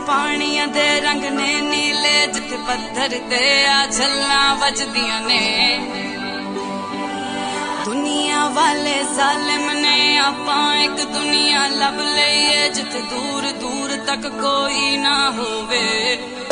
पानियां दे रंग ने नीले, जिथे पत्थर ते आ झल्लां वजदियां ने। दुनिया वाले जालिम ने आपां एक दुनिया लब लईए, जिथे दूर दूर तक कोई ना होवे।